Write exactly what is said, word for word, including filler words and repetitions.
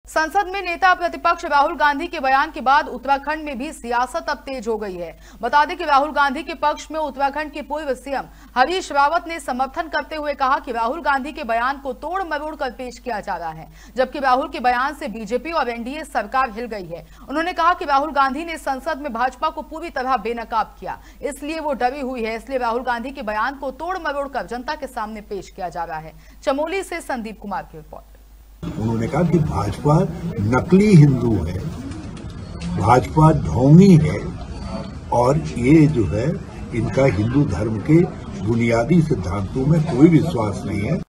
संसद में नेता प्रतिपक्ष राहुल गांधी के बयान के बाद उत्तराखंड में भी सियासत अब तेज हो गई है। बता दें कि राहुल गांधी के पक्ष में उत्तराखंड के पूर्व सीएम हरीश रावत ने समर्थन करते हुए कहा कि राहुल गांधी के बयान को तोड़ मरोड़ कर पेश किया जा रहा है, जबकि राहुल के बयान से बीजेपी और एनडीए सरकार हिल गई है। उन्होंने कहा कि राहुल गांधी ने संसद में भाजपा को पूरी तरह बेनकाब किया, इसलिए वो डरी हुई है, इसलिए राहुल गांधी के बयान को तोड़ मरोड़ कर जनता के सामने पेश किया जा रहा है। चमोली से संदीप कुमार की रिपोर्ट। उन्होंने कहा कि भाजपा नकली हिंदू है, भाजपा ढोंगी है और ये जो है इनका हिंदू धर्म के बुनियादी सिद्धांतों में कोई विश्वास नहीं है।